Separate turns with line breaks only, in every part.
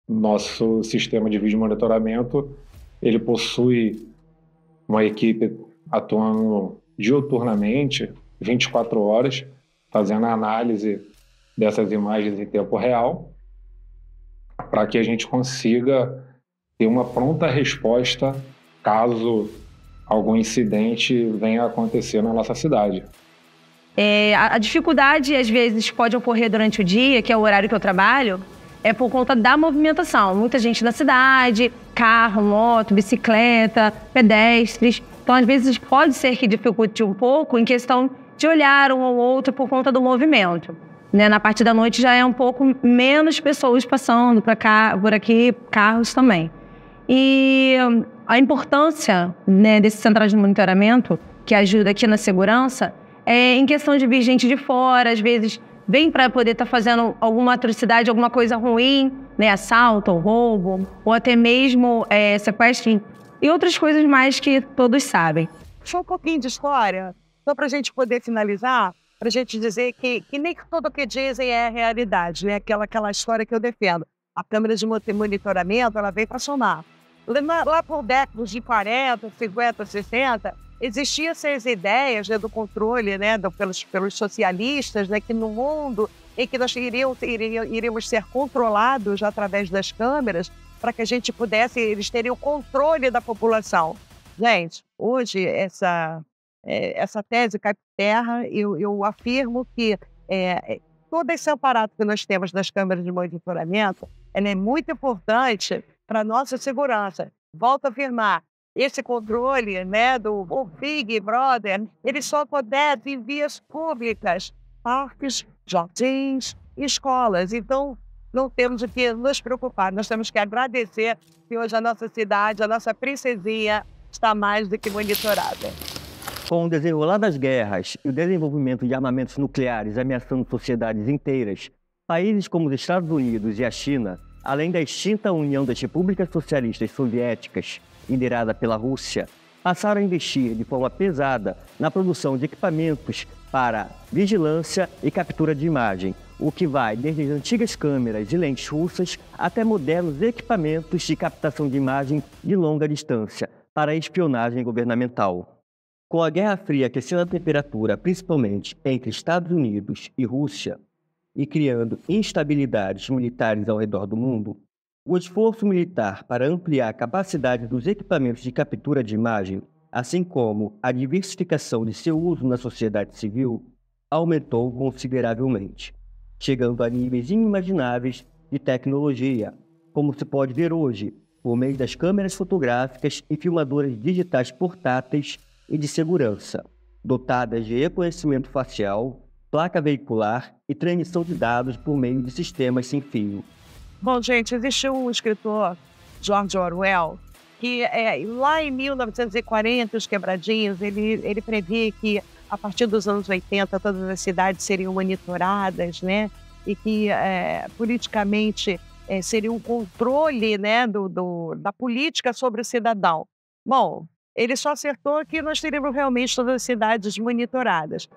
Nosso sistema de vídeo monitoramento, ele possui uma equipe atuando diuturnamente, 24 horas, fazendo a análise dessas imagens em tempo real, para que a gente consiga ter uma pronta resposta caso algum incidente venha a acontecer na nossa cidade.
A dificuldade, às vezes, pode ocorrer durante o dia, que é o horário que eu trabalho, é por conta da movimentação. Muita gente na cidade, carro, moto, bicicleta, pedestres. Então, às vezes, pode ser que dificulte um pouco em questão de olhar um ou outro por conta do movimento. Né? Na parte da noite já é um pouco menos pessoas passando por aqui, carros também. E a importância, né, desse central de monitoramento, que ajuda aqui na segurança, é em questão de vir gente de fora, às vezes vem para poder estar fazendo alguma atrocidade, alguma coisa ruim, né, assalto ou roubo, ou até mesmo sequestro e outras coisas mais que todos sabem.
Só um pouquinho de história, só para a gente poder finalizar, para a gente dizer que nem tudo o que dizem é realidade, né? Aquela história que eu defendo. A câmera de monitoramento, ela veio para somar. Lá por décadas de 40, 50, 60, existiam essas ideias, né, do controle, né, pelos socialistas, né, que no mundo em que nós iríamos ser controlados através das câmeras, para que a gente pudesse, eles teriam o controle da população. Gente, hoje essa tese cai por terra. Eu afirmo que todo esse aparato que nós temos nas câmeras de monitoramento, ela é muito importante para a nossa segurança. Volto a afirmar, esse controle, né, do Big Brother, ele só acontece em vias públicas, parques, jardins, escolas. Então, não temos o que nos preocupar. Nós temos que agradecer que hoje a nossa cidade, a nossa princesinha, está mais do que monitorada.
Com o desenrolar das guerras e o desenvolvimento de armamentos nucleares ameaçando sociedades inteiras, países como os Estados Unidos e a China, além da extinta União das Repúblicas Socialistas Soviéticas, liderada pela Rússia, passaram a investir de forma pesada na produção de equipamentos para vigilância e captura de imagem, o que vai desde as antigas câmeras e lentes russas até modernos equipamentos de captação de imagem de longa distância para espionagem governamental. Com a Guerra Fria aquecendo a temperatura, principalmente entre Estados Unidos e Rússia, e criando instabilidades militares ao redor do mundo, o esforço militar para ampliar a capacidade dos equipamentos de captura de imagem, assim como a diversificação de seu uso na sociedade civil, aumentou consideravelmente, chegando a níveis inimagináveis de tecnologia, como se pode ver hoje, por meio das câmeras fotográficas e filmadoras digitais portáteis e de segurança, dotadas de reconhecimento facial, placa veicular e transmissão de dados por meio de sistemas sem fio.
Bom, gente, existe um escritor, George Orwell, que lá em 1940, os quebradinhos, ele previa que a partir dos anos 80 todas as cidades seriam monitoradas, né? E que politicamente seria um controle, né, da política sobre o cidadão. Bom, ele só acertou que nós teríamos realmente todas as cidades monitoradas.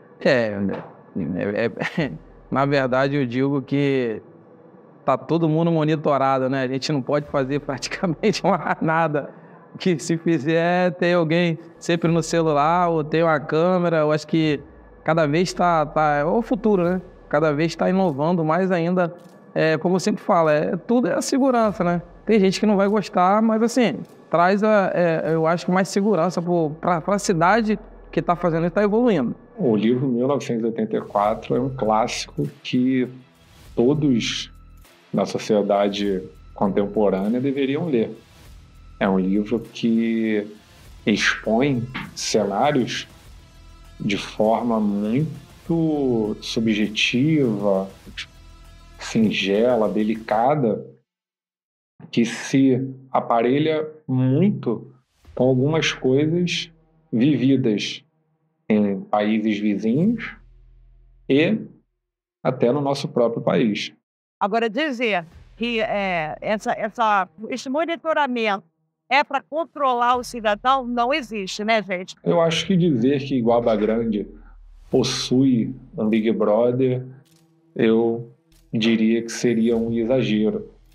Na verdade, eu digo que tá todo mundo monitorado, né? A gente não pode fazer praticamente nada. Que se fizer, tem alguém sempre no celular ou tem uma câmera. Eu acho que cada vez é o futuro, né? Cada vez está inovando mais ainda. Como eu sempre falo, tudo é a segurança, né? Tem gente que não vai gostar, mas assim, traz, eu acho que mais segurança para a cidade que está fazendo e está evoluindo.
O livro 1984 é um clássico que todos na sociedade contemporânea deveriam ler. É um livro que expõe cenários de forma muito subjetiva, singela, delicada, que se aparelha muito com algumas coisas vividas em países vizinhos e até no nosso próprio país.
Agora, dizer que esse monitoramento é para controlar o cidadão não existe, né, gente?
Eu acho que dizer que Iguaba Grande possui um Big Brother, eu diria que seria um exagero,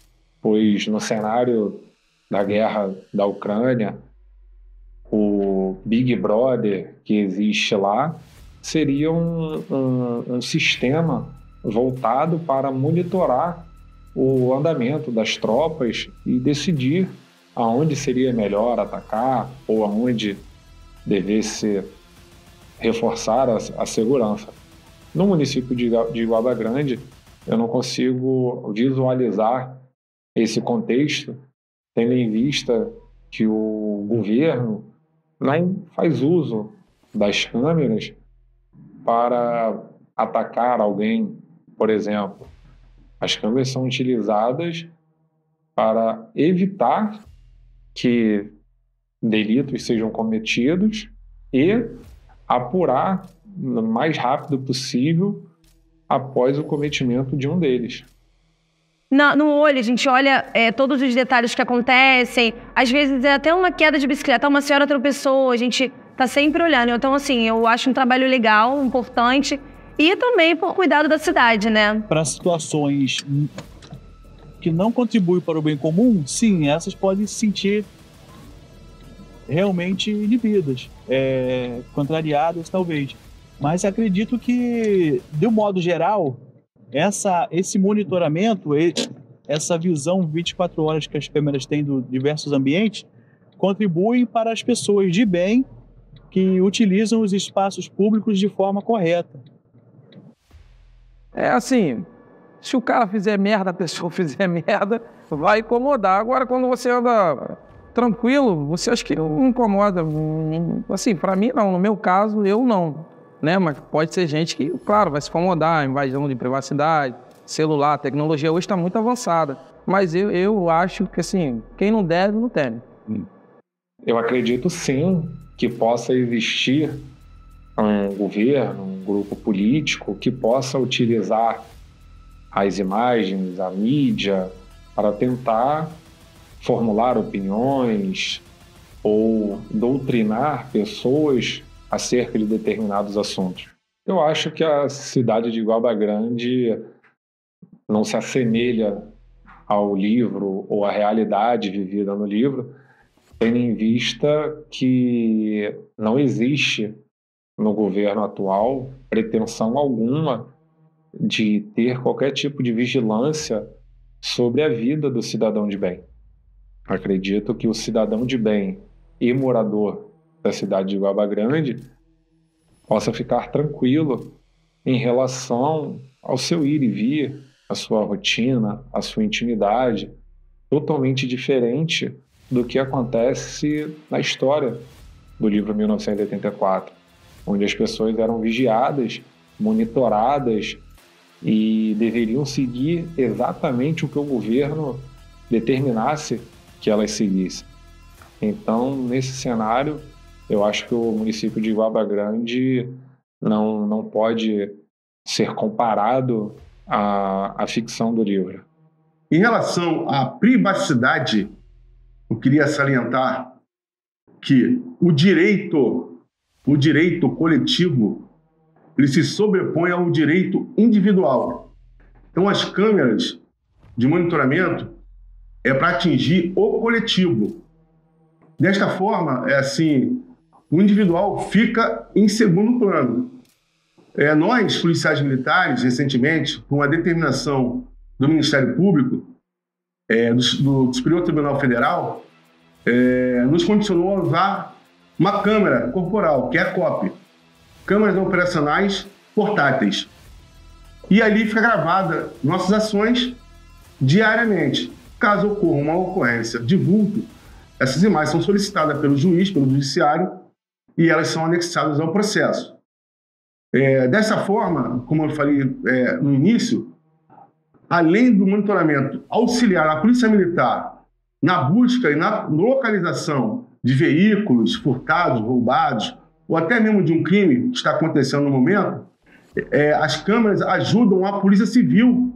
pois no cenário da guerra da Ucrânia, o Big Brother que existe lá seria um sistema voltado para monitorar o andamento das tropas e decidir aonde seria melhor atacar ou aonde devesse reforçar a segurança. No município de Iguaba Grande, eu não consigo visualizar esse contexto, tendo em vista que o governo não faz uso das câmeras para atacar alguém, por exemplo. As câmeras são utilizadas para evitar que delitos sejam cometidos e apurar o mais rápido possível após o cometimento de um deles.
No olho, a gente olha todos os detalhes que acontecem. Às vezes é até uma queda de bicicleta, uma senhora tropeçou, a gente tá sempre olhando. Então, assim, eu acho um trabalho legal, importante, e também por cuidado da cidade, né?
Para situações que não contribuem para o bem comum, sim, essas podem se sentir realmente inibidas, contrariadas, talvez. Mas acredito que, de um modo geral, esse monitoramento, essa visão 24 horas que as câmeras têm de diversos ambientes, contribuem para as pessoas de bem que utilizam os espaços públicos de forma correta.
É assim, se o cara fizer merda, a pessoa fizer merda, vai incomodar. Agora, quando você anda tranquilo, você acha que não incomoda. Assim, para mim não, no meu caso, eu não. Né? Mas pode ser gente que, claro, vai se incomodar, invasão de privacidade, celular, a tecnologia hoje está muito avançada. Mas eu acho que, assim, quem não deve, não teme.
Eu acredito, sim, que possa existir um governo, um grupo político que possa utilizar as imagens, a mídia, para tentar formular opiniões ou doutrinar pessoas acerca de determinados assuntos. Eu acho que a cidade de Iguaba Grande não se assemelha ao livro ou à realidade vivida no livro, tendo em vista que não existe no governo atual pretensão alguma de ter qualquer tipo de vigilância sobre a vida do cidadão de bem. Acredito que o cidadão de bem e morador da cidade de Iguaba Grande possa ficar tranquilo em relação ao seu ir e vir, a sua rotina, a sua intimidade, totalmente diferente do que acontece na história do livro 1984, onde as pessoas eram vigiadas, monitoradas e deveriam seguir exatamente o que o governo determinasse que elas seguissem. Então, nesse cenário, eu acho que o município de Iguaba Grande não pode ser comparado à ficção do livro.
Em relação à privacidade, eu queria salientar que o direito coletivo ele se sobrepõe ao direito individual. Então, as câmeras de monitoramento é para atingir o coletivo. Desta forma, o individual fica em segundo plano. Nós, policiais militares, recentemente, com a determinação do Ministério Público, do Superior Tribunal Federal, nos condicionou a usar uma câmera corporal, que é a COP, câmeras operacionais portáteis. E ali fica gravada nossas ações diariamente. Caso ocorra uma ocorrência de vulto, essas imagens são solicitadas pelo juiz, pelo judiciário, e elas são anexadas ao processo. Dessa forma, como eu falei no início, além do monitoramento auxiliar a Polícia Militar na busca e na localização de veículos furtados, roubados, ou até mesmo de um crime que está acontecendo no momento, as câmeras ajudam a Polícia Civil,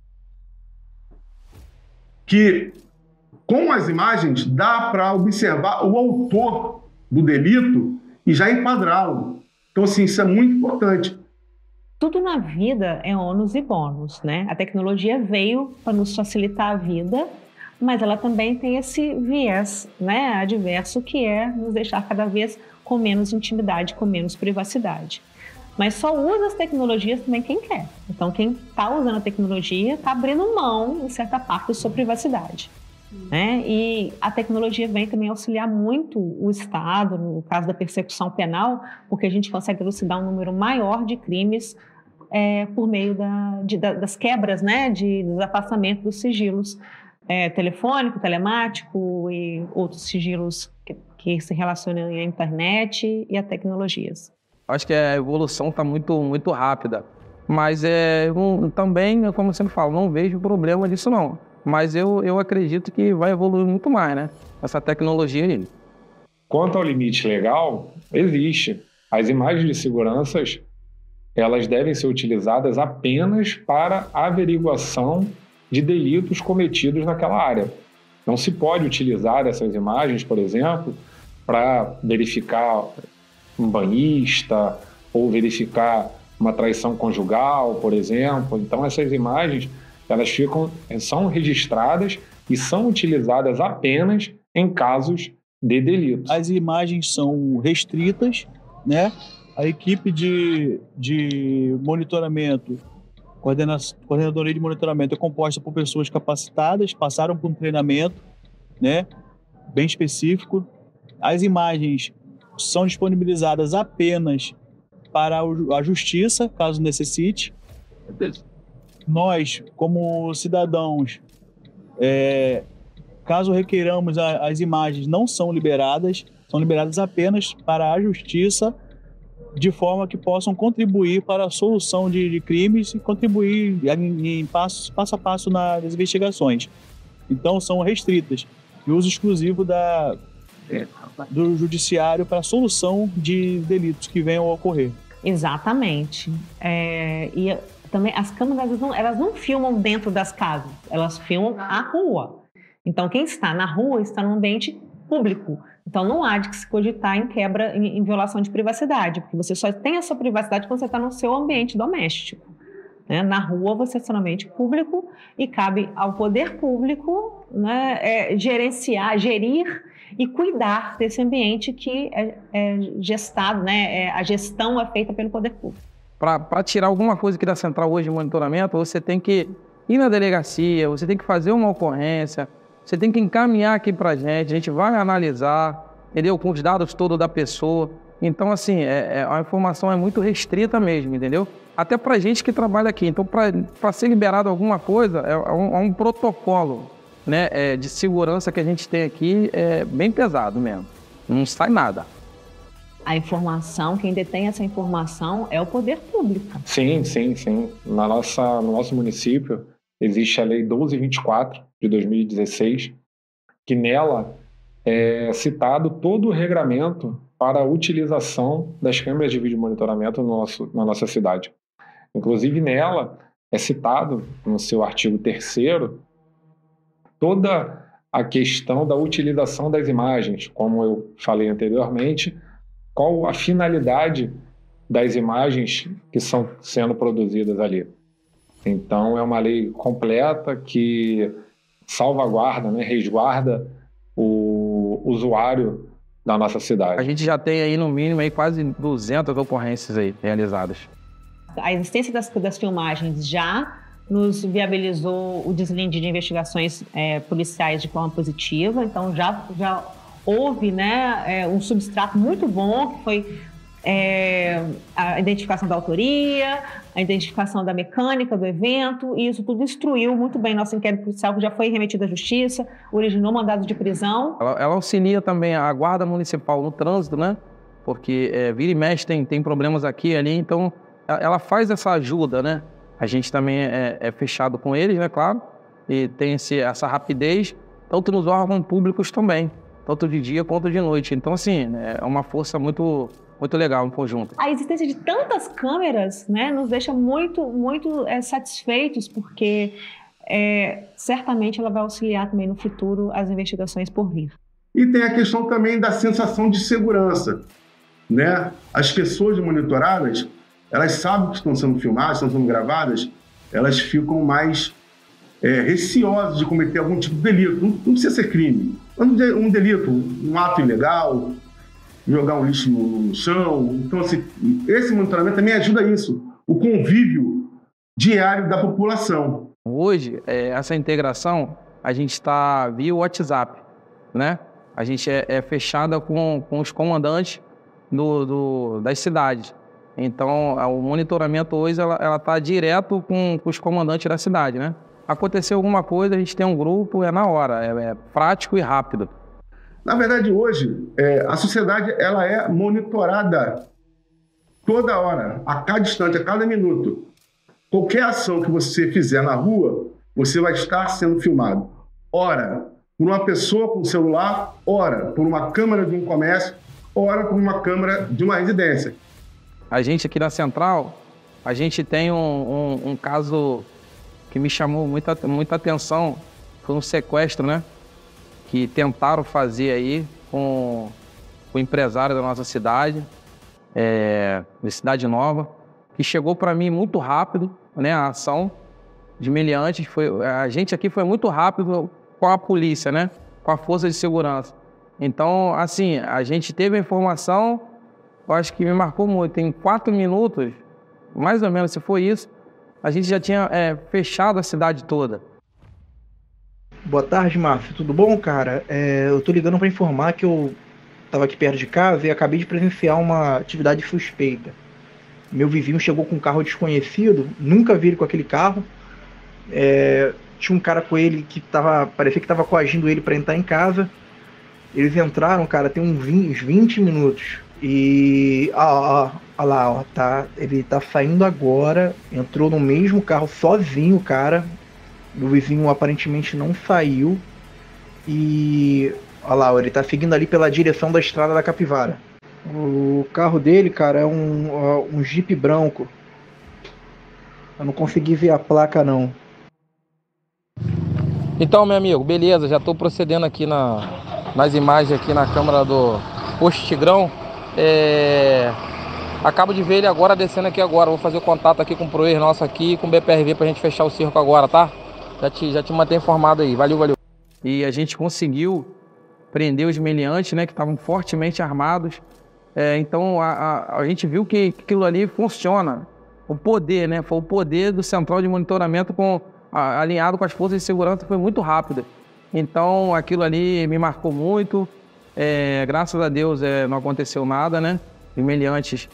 que com as imagens dá para observar o autor do delito e já enquadrá-lo. Então, assim, isso é muito importante.
Tudo na vida é ônus e bônus, né? A tecnologia veio para nos facilitar a vida, mas ela também tem esse viés, né, adverso, que é nos deixar cada vez com menos intimidade, com menos privacidade. Mas só usa as tecnologias também quem quer. Então, quem está usando a tecnologia está abrindo mão, em certa parte, da sua privacidade. Né? E a tecnologia vem também auxiliar muito o Estado, no caso da persecução penal, porque a gente consegue elucidar um número maior de crimes por meio das quebras, né, dos afastamentos dos sigilos telefônico, telemático e outros sigilos que se relacionam à internet e a tecnologias.
Acho que a evolução está muito, muito rápida, mas também, como eu sempre falo, não vejo problema disso não. Mas eu acredito que vai evoluir muito mais, né? Essa tecnologia aí.
Quanto ao limite legal, existe. As imagens de segurança, elas devem ser utilizadas apenas para averiguação de delitos cometidos naquela área. Não se pode utilizar essas imagens, por exemplo, para verificar um banhista ou verificar uma traição conjugal, por exemplo. Então, essas imagens, elas são registradas e são utilizadas apenas em casos de delitos.
As imagens são restritas, né? A equipe de monitoramento, coordenadoria de monitoramento, é composta por pessoas capacitadas, passaram por um treinamento, né, bem específico. As imagens são disponibilizadas apenas para a justiça, caso necessite. Nós, como cidadãos, caso requeiramos, as imagens não são liberadas apenas para a justiça, de forma que possam contribuir para a solução de crimes e contribuir em passo a passo nas investigações. Então, são restritas e uso exclusivo do judiciário para a solução de delitos que venham a ocorrer.
Exatamente. E também as câmeras elas não filmam dentro das casas, elas filmam a rua. Então, quem está na rua está num ambiente público. Então, não há de se cogitar em violação de privacidade, porque você só tem a sua privacidade quando você está no seu ambiente doméstico. Né? Na rua, você é somente público e cabe ao poder público, né, gerir e cuidar desse ambiente que é gestado, né? A gestão é feita pelo poder público.
Para tirar alguma coisa aqui da central hoje de monitoramento, você tem que ir na delegacia, você tem que fazer uma ocorrência, você tem que encaminhar aqui para a gente vai analisar, entendeu? Com os dados todos da pessoa. Então, assim, a informação é muito restrita mesmo, entendeu? Até para a gente que trabalha aqui. Então, para ser liberado alguma coisa, é um protocolo, né, de segurança que a gente tem aqui, é bem pesado mesmo. Não sai nada.
A informação, quem detém essa informação é o poder público.
Sim. No nosso município, existe a Lei 1224 de 2016, que nela é citado todo o regramento para a utilização das câmeras de vídeo monitoramento na nossa cidade. Inclusive, nela é citado, no seu artigo 3º, toda a questão da utilização das imagens, como eu falei anteriormente, qual a finalidade das imagens que são sendo produzidas ali. Então, é uma lei completa que salvaguarda, né, resguarda o usuário da nossa cidade.
A gente já tem aí, no mínimo, aí quase 200 ocorrências aí realizadas.
A existência das filmagens já nos viabilizou o deslinde de investigações policiais de forma positiva. Então, já houve, né, um substrato muito bom, que foi a identificação da autoria, a identificação da mecânica do evento, e isso tudo instruiu muito bem nosso inquérito policial, que já foi remetido à justiça, originou mandado de prisão. Ela
auxilia também a guarda municipal no trânsito, né? Porque vira e mexe tem problemas aqui e ali, então ela faz essa ajuda, né? A gente também é fechado com eles, né, claro, e tem essa rapidez, tanto nos órgãos públicos também, tanto de dia quanto de noite. Então, assim, é uma força muito legal em conjunto.
A existência de tantas câmeras, né, nos deixa muito satisfeitos, porque certamente ela vai auxiliar também no futuro as investigações por vir.
E tem a questão também da sensação de segurança, né? As pessoas monitoradas, elas sabem que estão sendo filmadas, estão sendo gravadas, elas ficam mais receosos de cometer algum tipo de delito. Não precisa ser crime. Um delito, um ato ilegal, jogar um lixo no chão. Então, assim, esse monitoramento também ajuda isso, o convívio diário da população.
Hoje, essa integração, a gente está via WhatsApp, né? A gente é fechada com os comandantes das cidades. Então, o monitoramento hoje, ela está direto com os comandantes da cidade, né? Aconteceu alguma coisa, a gente tem um grupo, na hora, é prático e rápido.
Na verdade, hoje, a sociedade ela é monitorada toda hora, a cada instante, a cada minuto. Qualquer ação que você fizer na rua, você vai estar sendo filmado. Ora, por uma pessoa com celular, ora, por uma câmera de um comércio, ora, por uma câmera de uma residência.
A gente aqui na Central, a gente tem um caso que me chamou muita atenção, foi um sequestro, né? Que tentaram fazer aí com o empresário da nossa cidade, de Cidade Nova, que chegou para mim muito rápido, né? A ação de meliantes, a gente aqui foi muito rápido com a polícia, né? Com a força de segurança. Então, assim, a gente teve a informação, eu acho que me marcou muito, em 4 minutos, mais ou menos, se foi isso, a gente já tinha fechado a cidade toda.
Boa tarde, Márcio. Tudo bom, cara? Eu tô ligando para informar que eu tava aqui perto de casa e acabei de presenciar uma atividade suspeita. Meu vizinho chegou com um carro desconhecido, nunca vi ele com aquele carro. Tinha um cara com ele que parecia que tava coagindo ele para entrar em casa. Eles entraram, cara, tem uns 20 minutos. E olha lá, ó, ele tá saindo agora, entrou no mesmo carro sozinho, cara. O vizinho aparentemente não saiu. E olha lá, ó, ele tá seguindo ali pela direção da estrada da Capivara. O carro dele, cara, é um Jeep branco. Eu não consegui ver a placa, não.
Então, meu amigo, beleza, já estou procedendo aqui nas imagens aqui na câmera do Posto Tigrão. Acabo de ver ele agora descendo aqui agora. Vou fazer o contato aqui com o Proer nosso aqui, com o BPRV pra gente fechar o circo agora, tá? Já te mantenho informado aí. Valeu. E a gente conseguiu prender os meliantes, né, que estavam fortemente armados. Então a gente viu que aquilo ali funciona. O poder, né? Foi o poder do Central de Monitoramento alinhado com as forças de segurança, foi muito rápido. Então aquilo ali me marcou muito. Graças a Deus não aconteceu nada, né? Os meliantes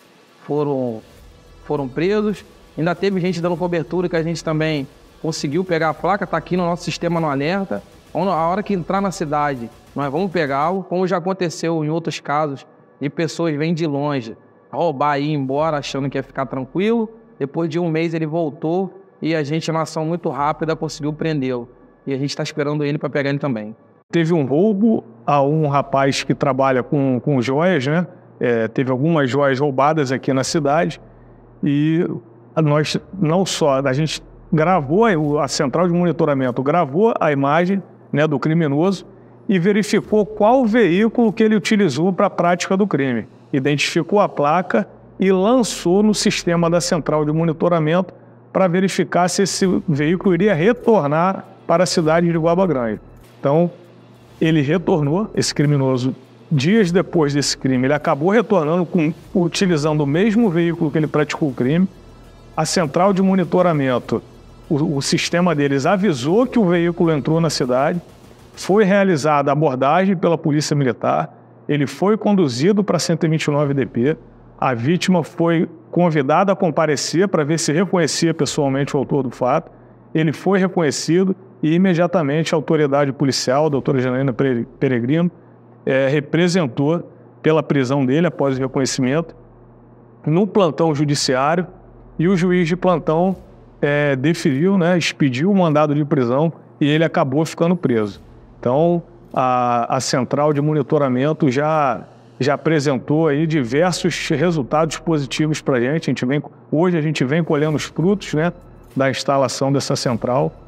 foram presos. Ainda teve gente dando cobertura que a gente também conseguiu pegar a placa, tá aqui no nosso sistema no alerta. A hora que entrar na cidade, nós vamos pegá-lo, como já aconteceu em outros casos, de pessoas vêm de longe roubar e ir embora achando que ia ficar tranquilo. Depois de um mês ele voltou e a gente, uma ação muito rápida, conseguiu prendê-lo. E a gente está esperando ele para pegar ele também.
Teve um roubo a um rapaz que trabalha com joias, né? Teve algumas joias roubadas aqui na cidade e nós a gente gravou, a central de monitoramento gravou a imagem, né, do criminoso e verificou qual veículo que ele utilizou para a prática do crime. Identificou a placa e lançou no sistema da central de monitoramento para verificar se esse veículo iria retornar para a cidade de Guaba Grande. Então, ele retornou, esse criminoso, dias depois desse crime, ele acabou retornando utilizando o mesmo veículo que ele praticou o crime. A central de monitoramento, o sistema deles avisou que o veículo entrou na cidade, foi realizada a abordagem pela Polícia Militar, ele foi conduzido para a 129DP, a vítima foi convidada a comparecer para ver se reconhecia pessoalmente o autor do fato, ele foi reconhecido e imediatamente a autoridade policial, a doutora Janaína Peregrino, representou pela prisão dele após o reconhecimento no plantão judiciário e o juiz de plantão deferiu, né, expediu o mandado de prisão e ele acabou ficando preso. Então, a central de monitoramento já apresentou aí diversos resultados positivos para a gente. Hoje a gente vem colhendo os frutos, né, da instalação dessa central.